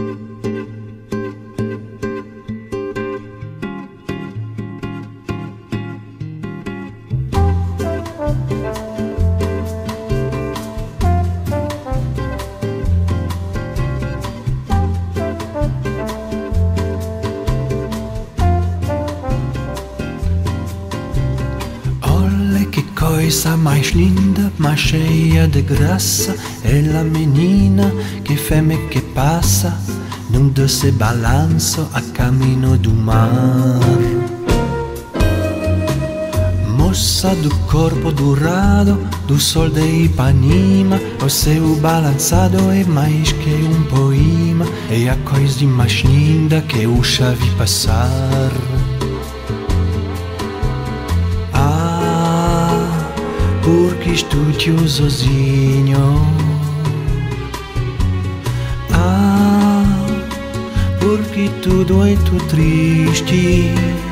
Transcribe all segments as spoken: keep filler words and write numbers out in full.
Coisa mais linda, mais cheia de graça, é a menina que feme que passa num doce balanço a caminho do mar. Moça do corpo dourado, do sol de Ipanema, o seu balançado é mais que um poema, é a coisa mais linda que eu já vi passar. Porque estou teu sozinho. Ah, porque tudo é tão triste.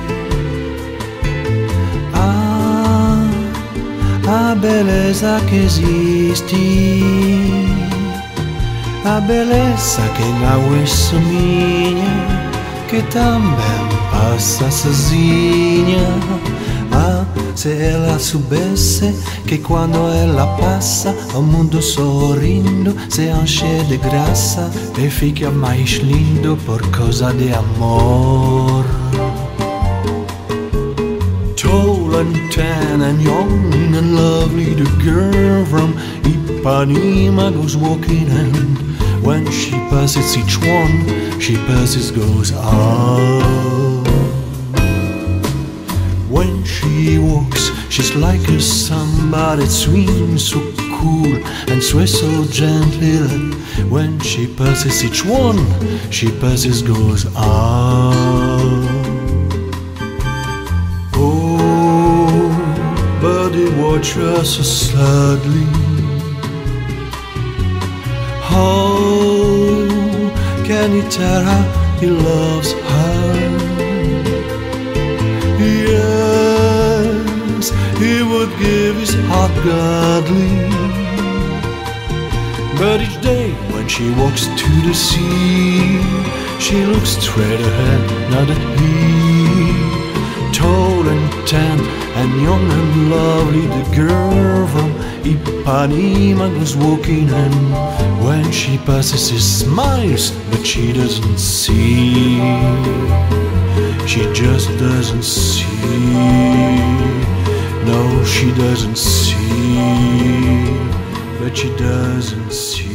Ah, a beleza que existe, a beleza que não é só minha, que também passa sozinha. Ah, se ela soubesse que quando ela passa o mundo sorrindo se enche de graça e fica mais lindo por causa de amor. Tall and tan and young and lovely, the girl from Ipanema goes walking, and when she passes each one, she passes goes on. When she walks, she's like a samba that swings so cool and sways so gently that when she passes each one, she passes goes on. Oh, but they watch her so sadly. How can he tell her he loves her? Yes, he would give his heart gladly. But each day when she walks to the sea, she looks straight ahead, not at me. Tall and tan and young and lovely, the girl from Ipanema goes walking, and when she passes she smiles, but she doesn't see. She just doesn't see. No, she doesn't see. But she doesn't see.